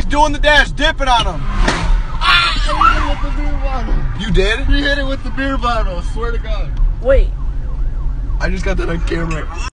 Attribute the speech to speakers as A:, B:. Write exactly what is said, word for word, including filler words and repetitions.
A: doing the dash, dipping on him.
B: Ah! I hit him with the beer bottle.
A: You did?
B: He hit it with the beer bottle, I swear to God.
C: Wait.
A: I just got that on camera.